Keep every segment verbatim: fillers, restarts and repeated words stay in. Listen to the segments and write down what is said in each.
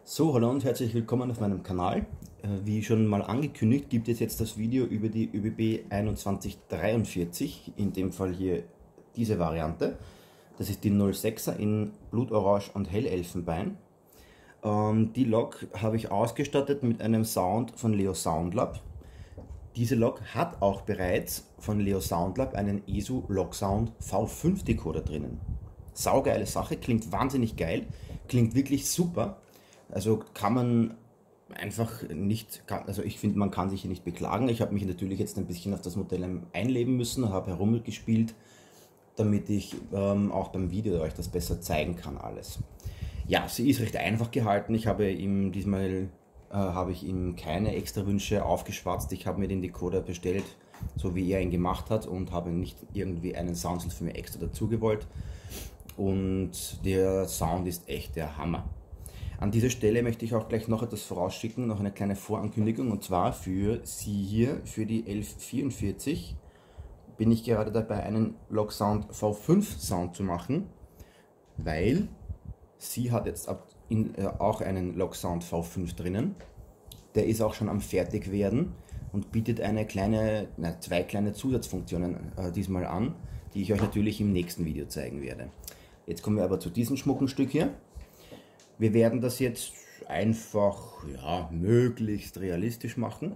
So, hallo und herzlich willkommen auf meinem Kanal. Äh, Wie schon mal angekündigt, gibt es jetzt das Video über die ÖBB einundzwanzig dreiundvierzig, in dem Fall hier diese Variante. Das ist die null sechser in Blutorange und Hellelfenbein. Ähm, die Lok habe ich ausgestattet mit einem Sound von Leo Soundlab. Diese Lok hat auch bereits von Leo Soundlab einen E S U Loksound V fünf Decoder drinnen. Saugeile Sache, klingt wahnsinnig geil, klingt wirklich super. Also kann man einfach nicht, also ich finde, man kann sich hier nicht beklagen. Ich habe mich natürlich jetzt ein bisschen auf das Modell einleben müssen, habe herumgespielt, damit ich ähm, auch beim Video euch das besser zeigen kann alles. Ja, sie ist recht einfach gehalten. Ich habe ihm diesmal äh, habe ich ihm keine extra Wünsche aufgeschwatzt. Ich habe mir den Decoder bestellt, so wie er ihn gemacht hat, und habe nicht irgendwie einen Soundslot für mich extra dazu gewollt. Und der Sound ist echt der Hammer. An dieser Stelle möchte ich auch gleich noch etwas vorausschicken, noch eine kleine Vorankündigung, und zwar für Sie hier, für die elf vierundvierzig, bin ich gerade dabei, einen Loksound V fünf Sound zu machen, weil sie hat jetzt in, äh, auch einen Loksound V fünf drinnen. Der ist auch schon am Fertigwerden und bietet eine kleine, na, zwei kleine Zusatzfunktionen äh, diesmal an, die ich euch natürlich im nächsten Video zeigen werde. Jetzt kommen wir aber zu diesem Schmuckenstück hier. Wir werden das jetzt einfach, ja, möglichst realistisch machen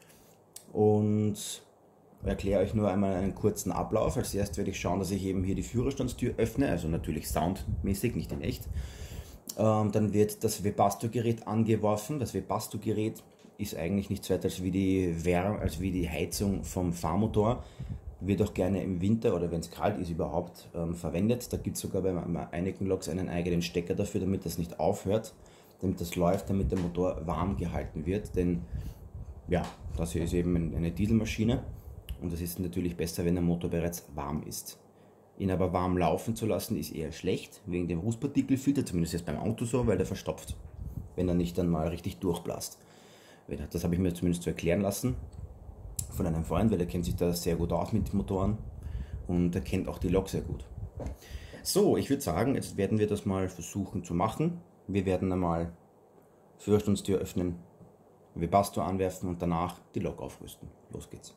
und erkläre euch nur einmal einen kurzen Ablauf. Als erstes werde ich schauen, dass ich eben hier die Führerstandstür öffne, also natürlich soundmäßig, nicht in echt. Ähm, dann wird das Webasto-Gerät angeworfen. Das Webasto-Gerät ist eigentlich nichts weiter als wie die Wärme, als wie die Heizung vom Fahrmotor. Wird auch gerne im Winter oder wenn es kalt ist überhaupt ähm, verwendet. Da gibt es sogar bei einigen Loks einen eigenen Stecker dafür, damit das nicht aufhört, damit das läuft, damit der Motor warm gehalten wird. Denn ja, das hier ist eben eine Dieselmaschine und es ist natürlich besser, wenn der Motor bereits warm ist. Ihn aber warm laufen zu lassen ist eher schlecht, wegen dem Rußpartikelfilter, zumindest jetzt beim Auto so, weil der verstopft, wenn er nicht dann mal richtig durchblasst. Das habe ich mir zumindest zu erklären lassen von einem Freund, weil er kennt sich da sehr gut aus mit Motoren und er kennt auch die Lok sehr gut. So, ich würde sagen, jetzt werden wir das mal versuchen zu machen. Wir werden einmal Führerstandstür öffnen, Webasto anwerfen und danach die Lok aufrüsten. Los geht's.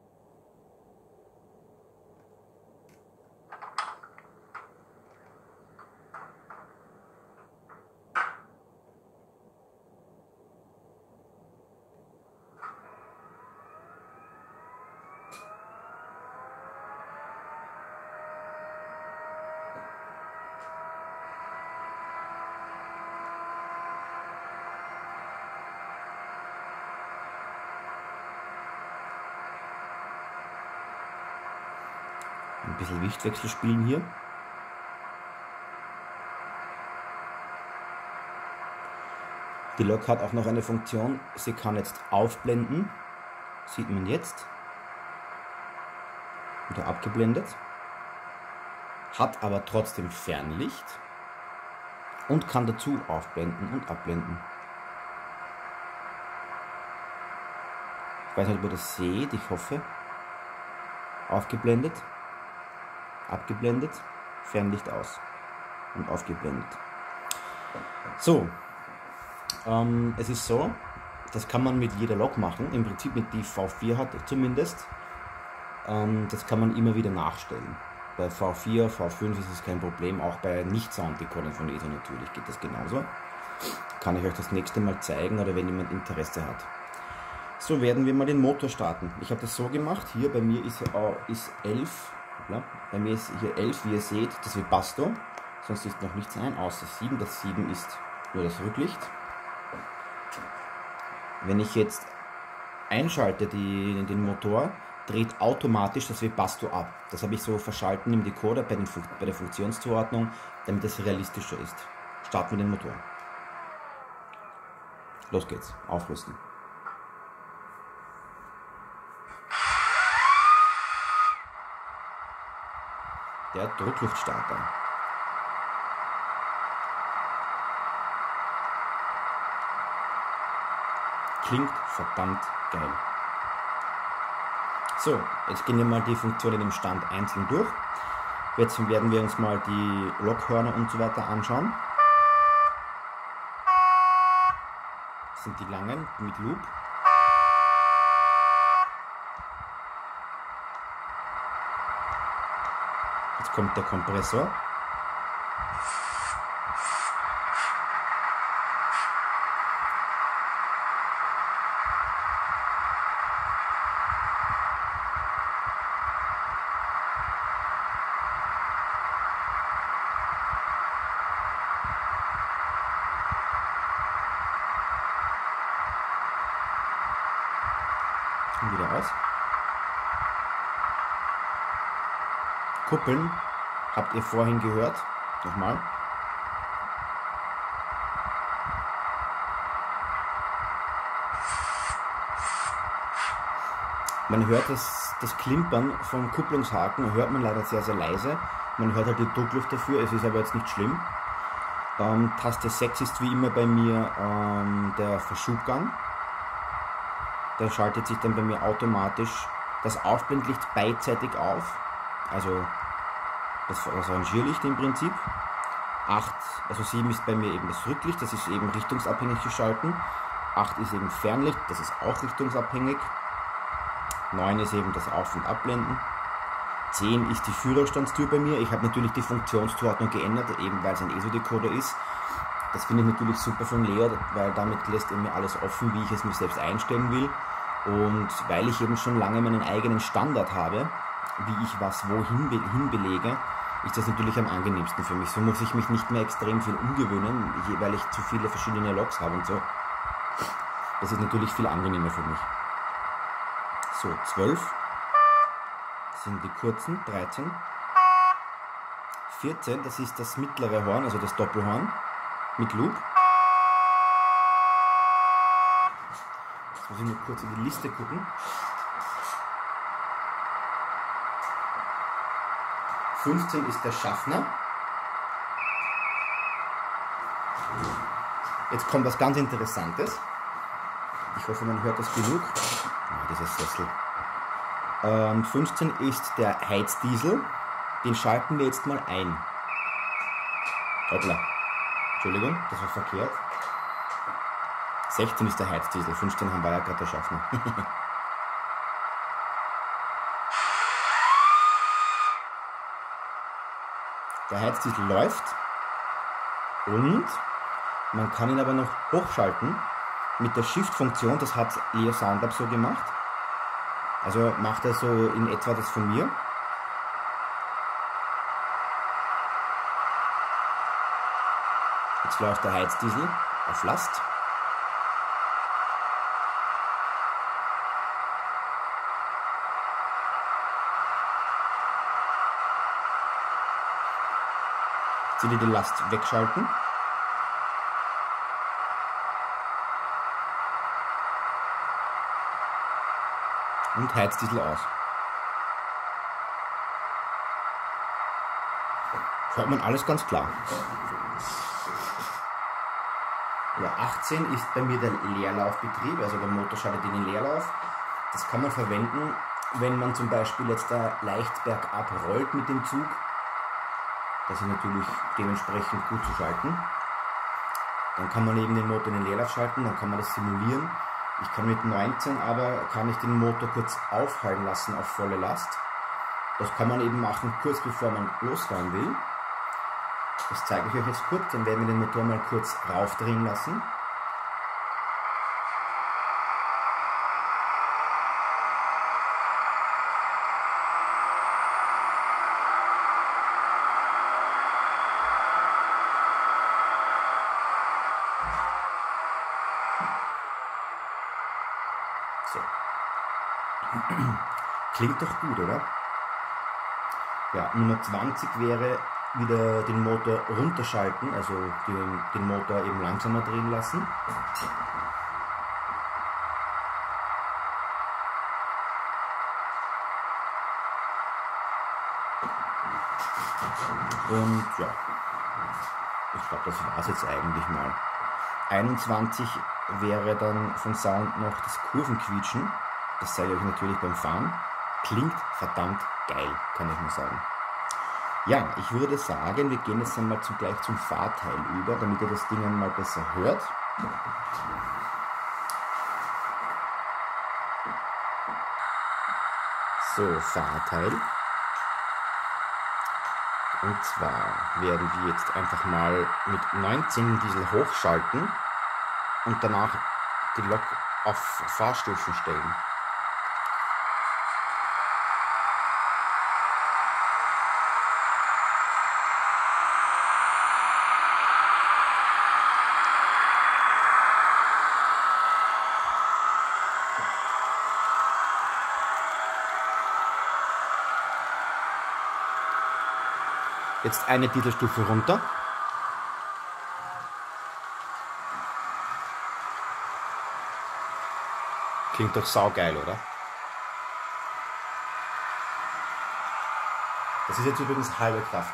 Ein bisschen Lichtwechsel spielen hier. Die Lok hat auch noch eine Funktion, sie kann jetzt aufblenden, sieht man jetzt, wieder abgeblendet, hat aber trotzdem Fernlicht und kann dazu aufblenden und abblenden. Ich weiß nicht, ob ihr das seht, ich hoffe. Aufgeblendet, abgeblendet, Fernlicht aus und aufgeblendet. So, ähm, es ist so, das kann man mit jeder Lok machen, im Prinzip mit die V vier hat zumindest. Ähm, das kann man immer wieder nachstellen. Bei V vier, V fünf ist es kein Problem, auch bei Nicht-Sound-Decodern von E S U natürlich geht das genauso. Kann ich euch das nächste Mal zeigen oder wenn jemand Interesse hat. So, werden wir mal den Motor starten. Ich habe das so gemacht, hier bei mir ist, äh, ist elf. Ja, bei mir ist hier elf, wie ihr seht, das Webasto, sonst ist noch nichts ein, außer sieben. Das sieben ist nur das Rücklicht. Wenn ich jetzt einschalte die, den Motor, dreht automatisch das Webasto ab. Das habe ich so verschalten im Decoder bei, den, bei der Funktionszuordnung, damit das realistischer ist. Starten wir den Motor. Los geht's, aufrüsten. Der Druckluftstarter. Klingt verdammt geil. So, jetzt gehen wir mal die Funktionen im Stand einzeln durch. Jetzt werden wir uns mal die Lokhörner und so weiter anschauen. sind die langen mit Loop. Jetzt kommt der Kompressor. Und wieder raus. Kuppeln habt ihr vorhin gehört. Nochmal. Man hört das, das Klimpern vom Kupplungshaken, hört man leider sehr, sehr leise. Man hört halt die Druckluft dafür, es ist aber jetzt nicht schlimm. Ähm, Taste sechs ist wie immer bei mir ähm, der Verschubgang. Da schaltet sich dann bei mir automatisch das Aufblendlicht beidseitig auf, also das, das Rangierlicht im Prinzip. acht, also sieben ist bei mir eben das Rücklicht, das ist eben richtungsabhängig geschalten. acht ist eben Fernlicht, das ist auch richtungsabhängig. neun ist eben das Auf- und Abblenden. zehn ist die Führerstandstür bei mir. Ich habe natürlich die Funktionszuordnung geändert, eben weil es ein E S O-Decoder ist. Das finde ich natürlich super von Leo, weil damit lässt er mir alles offen, wie ich es mir selbst einstellen will. Und weil ich eben schon lange meinen eigenen Standard habe, wie ich was wohin hinbelege, ist das natürlich am angenehmsten für mich. So muss ich mich nicht mehr extrem viel umgewöhnen, weil ich zu viele verschiedene Logs habe und so. Das ist natürlich viel angenehmer für mich. So, zwölf sind die kurzen, dreizehn. vierzehn, das ist das mittlere Horn, also das Doppelhorn mit Loop. Jetzt muss ich nur kurz in die Liste gucken. fünfzehn ist der Schaffner. Jetzt kommt was ganz Interessantes. Ich hoffe, man hört das genug. Ah, dieser Sessel. Ähm, fünfzehn ist der Heizdiesel. Den schalten wir jetzt mal ein. Hoppla. Entschuldigung, das war verkehrt. sechzehn ist der Heizdiesel, fünfzehn haben wir ja gerade der Schaffner. Der Heizdiesel läuft und man kann ihn aber noch hochschalten mit der Shift-Funktion. Das hat Leo Soundlab so gemacht. Also macht er so in etwa das von mir. Jetzt läuft der Heizdiesel auf Last. Jetzt will ich die Last wegschalten. Und Heizdiesel aus. Hört man alles ganz klar. Ja, achtzehn ist bei mir der Leerlaufbetrieb, also der Motor schaltet in den Leerlauf. Das kann man verwenden, wenn man zum Beispiel jetzt da leicht bergab rollt mit dem Zug. Das ist natürlich dementsprechend gut zu schalten. Dann kann man eben den Motor in den Leerlauf schalten, dann kann man das simulieren. Ich kann mit neunzehn aber, kann ich den Motor kurz aufhalten lassen auf volle Last. Das kann man eben machen, kurz bevor man losfahren will. Das zeige ich euch jetzt kurz, dann werden wir den Motor mal kurz raufdrehen lassen. So. Klingt doch gut, oder? Ja, Nummer zwanzig wäre wieder den Motor runterschalten, also den, den Motor eben langsamer drehen lassen. Und ja, ich glaube, das war es jetzt eigentlich mal. einundzwanzig wäre dann von Sound noch das Kurvenquietschen. Das zeige ich euch natürlich beim Fahren. Klingt verdammt geil, kann ich nur sagen. Ja, ich würde sagen, wir gehen jetzt einmal zum, gleich zum Fahrteil über, damit ihr das Ding einmal besser hört. So, Fahrteil. Und zwar werden wir jetzt einfach mal mit neunzehn Diesel hochschalten und danach die Lok auf Fahrstufen stellen. Jetzt eine Dieselstufe runter. Klingt doch saugeil, oder? Das ist jetzt übrigens halbe Kraft.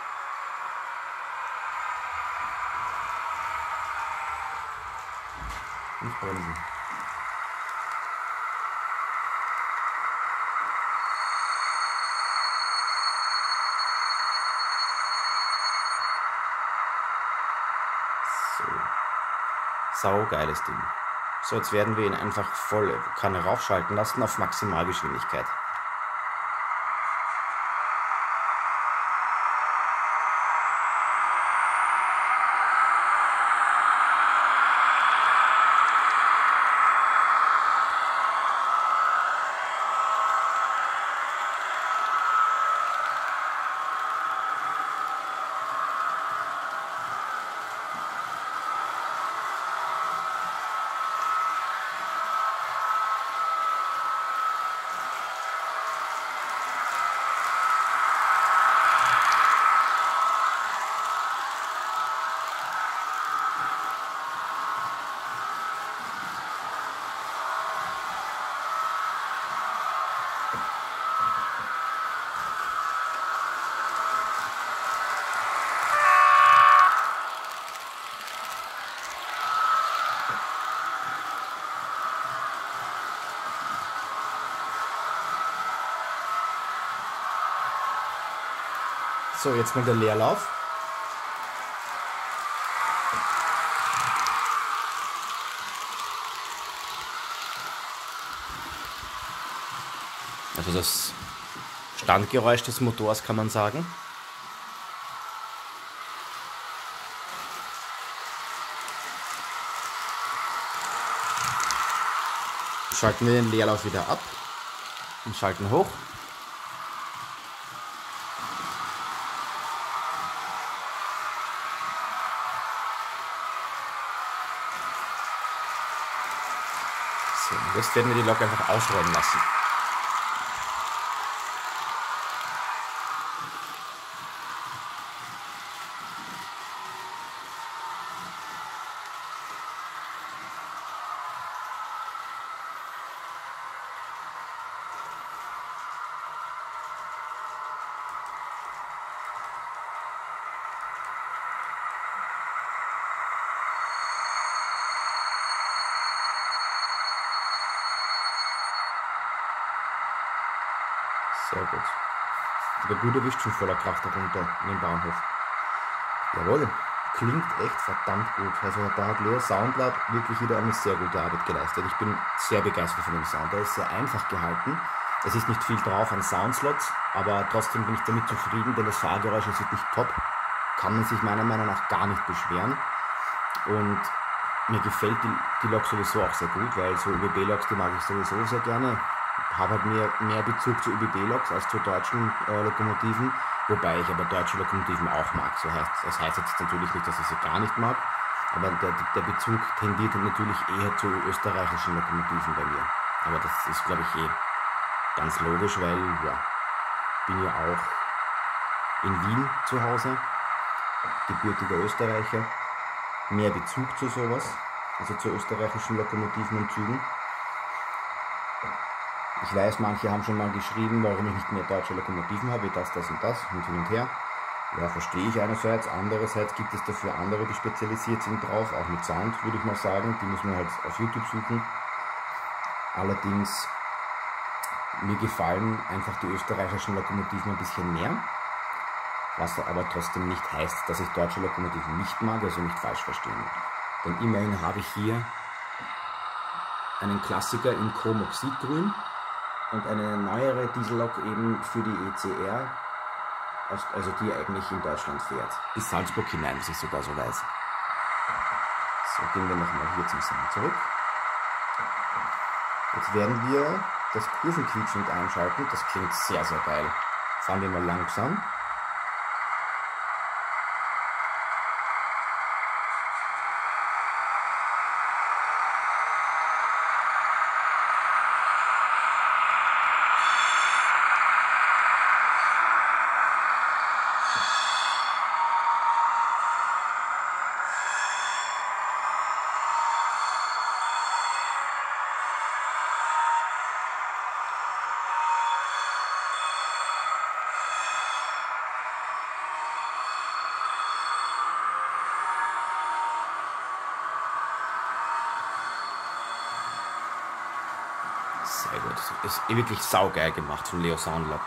Nicht bremsen. Saugeiles Ding. So, jetzt werden wir ihn einfach voll Kanne raufschalten lassen auf Maximalgeschwindigkeit. So, jetzt mal der Leerlauf. Also das Standgeräusch des Motors kann man sagen. Schalten wir den Leerlauf wieder ab und schalten hoch. So, jetzt werden wir die Lok einfach ausrollen lassen. Sehr gut. Der gut erwischt schon voller Kraft darunter in den Bahnhof. Jawohl, klingt echt verdammt gut. Also da hat Leo Soundlab wirklich wieder eine sehr gute Arbeit geleistet. Ich bin sehr begeistert von dem Sound. Der ist sehr einfach gehalten. Es ist nicht viel drauf an Soundslots, aber trotzdem bin ich damit zufrieden, denn das Fahrgeräusch ist wirklich top. Kann man sich meiner Meinung nach gar nicht beschweren. Und mir gefällt die, die Lok sowieso auch sehr gut, weil so Ö B B-Loks, die mag ich sowieso sehr gerne. Habe halt mehr, mehr Bezug zu Ö B B-Loks als zu deutschen äh, Lokomotiven, wobei ich aber deutsche Lokomotiven auch mag. So heißt, das heißt jetzt natürlich nicht, dass ich sie gar nicht mag, aber der, der Bezug tendiert natürlich eher zu österreichischen Lokomotiven bei mir. Aber das ist, glaube ich, eh ganz logisch, weil ja, bin ja auch in Wien zu Hause, gebürtiger Österreicher, mehr Bezug zu sowas, also zu österreichischen Lokomotiven und Zügen. Ich weiß, manche haben schon mal geschrieben, warum ich nicht mehr deutsche Lokomotiven habe, wie das, das und das und hin und her. Ja, verstehe ich einerseits. Andererseits gibt es dafür andere, die spezialisiert sind drauf, auch mit Sound, würde ich mal sagen. Die muss man halt auf YouTube suchen. Allerdings, mir gefallen einfach die österreichischen Lokomotiven ein bisschen mehr. Was aber trotzdem nicht heißt, dass ich deutsche Lokomotiven nicht mag, also nicht falsch verstehen. Denn immerhin habe ich hier einen Klassiker in Chromoxidgrün. und eine neuere Diesellok eben für die E C R, also die eigentlich in Deutschland fährt. Bis Salzburg hinein, was ich sogar so weiß. So, gehen wir nochmal hier zum Sound zurück. Jetzt werden wir das Kurvenquietschen mit einschalten. Das klingt sehr, sehr geil. Fahren wir mal langsam. Sehr gut. Ist wirklich saugeil gemacht von Leo Soundlab.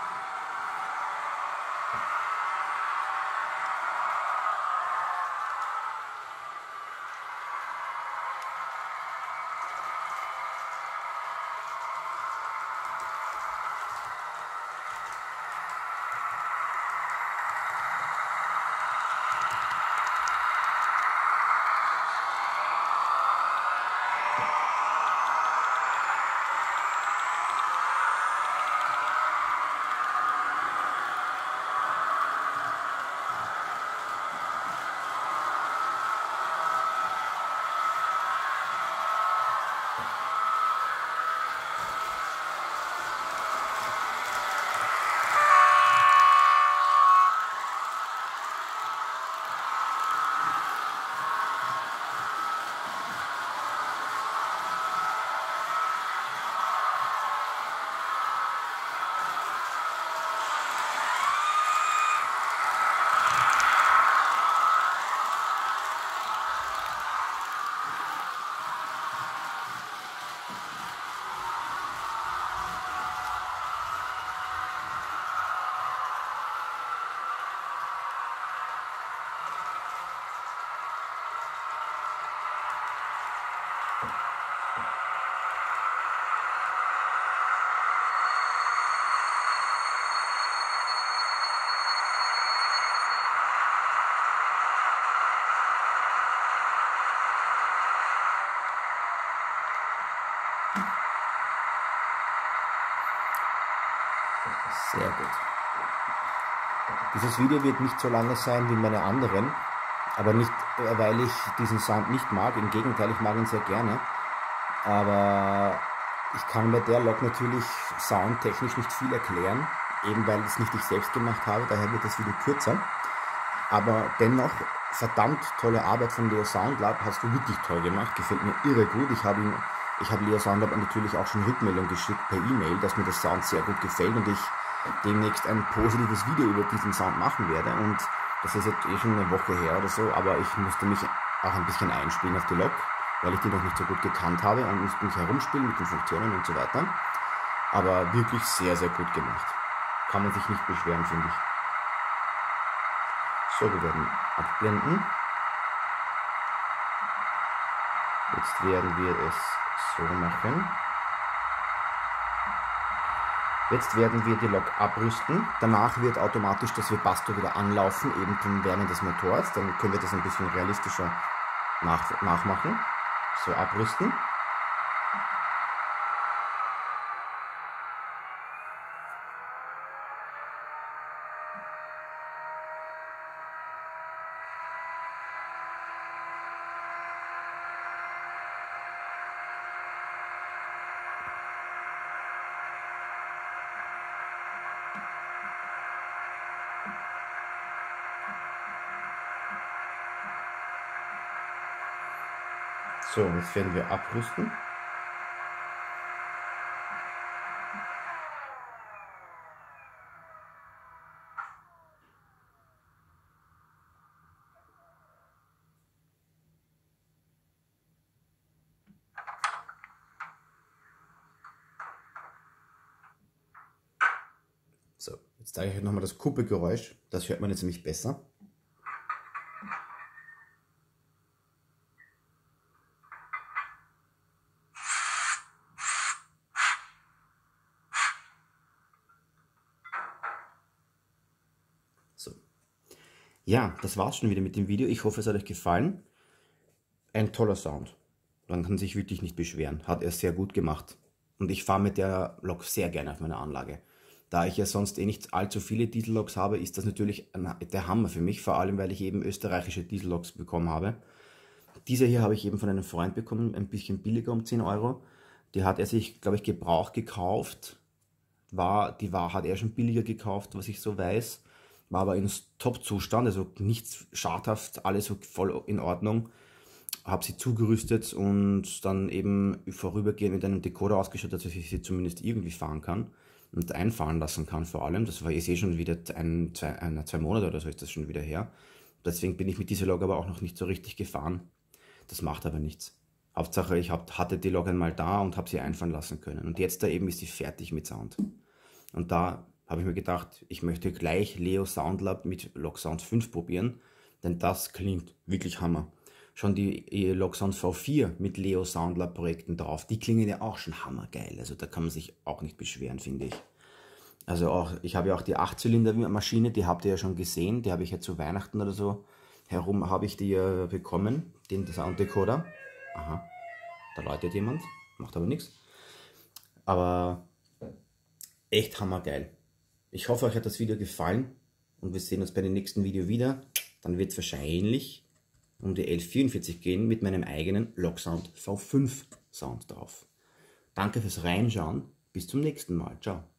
Sehr gut. Dieses Video wird nicht so lange sein wie meine anderen, aber nicht, weil ich diesen Sound nicht mag. Im Gegenteil, ich mag ihn sehr gerne. Aber ich kann bei der Lok natürlich soundtechnisch nicht viel erklären, eben weil es nicht ich selbst gemacht habe, daher wird das Video kürzer. Aber dennoch, verdammt tolle Arbeit von Leo Soundlab, hast du wirklich toll gemacht, gefällt mir irre gut. Ich habe ihn, ich habe Leo Soundlab natürlich auch schon Rückmeldung geschickt per E-Mail, dass mir das Sound sehr gut gefällt und ich demnächst ein positives Video über diesen Sound machen werde. Und das ist jetzt eh schon eine Woche her oder so, aber ich musste mich auch ein bisschen einspielen auf die Lok, weil ich die noch nicht so gut gekannt habe und musste mich herumspielen mit den Funktionen und so weiter. Aber wirklich sehr, sehr gut gemacht. Kann man sich nicht beschweren, finde ich. So, wir werden abblenden. Jetzt werden wir es so machen. Jetzt werden wir die Lok abrüsten. Danach wird automatisch das Webasto wieder anlaufen, eben zum Wärmen des Motors. Dann können wir das ein bisschen realistischer nach, nachmachen. So, abrüsten. So, jetzt werden wir abrüsten. So, jetzt zeige ich euch nochmal das Kuppelgeräusch. Das hört man jetzt nämlich besser. Ja, das war's schon wieder mit dem Video. Ich hoffe, es hat euch gefallen. Ein toller Sound. Man kann sich wirklich nicht beschweren. Hat er sehr gut gemacht. Und ich fahre mit der Lok sehr gerne auf meiner Anlage. Da ich ja sonst eh nicht allzu viele Dieselloks habe, ist das natürlich ein, der Hammer für mich. Vor allem, weil ich eben österreichische Dieselloks bekommen habe. Diese hier habe ich eben von einem Freund bekommen, ein bisschen billiger um zehn Euro. Die hat er sich, glaube ich, gebraucht gekauft. War, die war, hat er schon billiger gekauft, was ich so weiß. War aber in Top-Zustand, also nichts schadhaft, alles so voll in Ordnung. Habe sie zugerüstet und dann eben vorübergehend mit einem Decoder ausgestattet, dass ich sie zumindest irgendwie fahren kann und einfahren lassen kann vor allem. Das war jetzt eh schon wieder ein, zwei, ein, zwei Monate oder so ist das schon wieder her. Deswegen bin ich mit dieser Lok aber auch noch nicht so richtig gefahren. Das macht aber nichts. Hauptsache, ich hab, hatte die Lok einmal da und habe sie einfahren lassen können. Und jetzt da eben ist sie fertig mit Sound. Und da habe ich mir gedacht, ich möchte gleich Leo Soundlab mit Loksound fünf probieren, denn das klingt wirklich Hammer. Schon die Loksound V vier mit Leo Soundlab Projekten drauf, die klingen ja auch schon hammergeil. Also da kann man sich auch nicht beschweren, finde ich. Also auch, ich habe ja auch die acht Zylinder Maschine, die habt ihr ja schon gesehen, die habe ich ja zu Weihnachten oder so herum habe ich die ja bekommen, den Sound Decoder. Aha, da läutet jemand, macht aber nichts. Aber echt hammergeil. Ich hoffe, euch hat das Video gefallen und wir sehen uns bei dem nächsten Video wieder. Dann wird es wahrscheinlich um die elf vierundvierzig gehen mit meinem eigenen Loksound V fünf Sound drauf. Danke fürs Reinschauen. Bis zum nächsten Mal. Ciao.